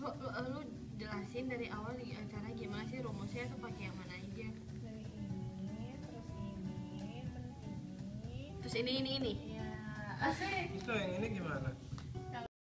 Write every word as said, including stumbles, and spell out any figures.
lu, lu, lu jelasin dari awal di acara gimana sih rumusnya tuh pakai yang mana aja. Dari ini terus ini, terus ini. Terus ini ini ini. Ya, asik. Itu yang ini gimana?